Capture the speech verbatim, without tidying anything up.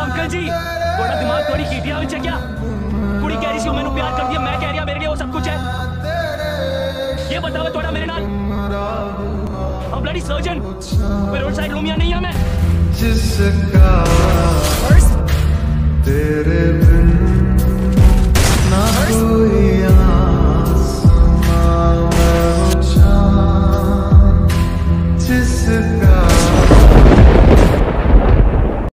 Uncle जी थोड़ा दिमाग थोड़ी कीटिया विच है क्या? कुड़ी कह रही सी मैंने प्यार कर दिया, मैं कह रहा मेरे लिए वो सब कुछ है। ये बताओ थोड़ा मेरे नाल अब ब्लडी सर्जन कोई रोड साइड रूमिया नहीं है मैं।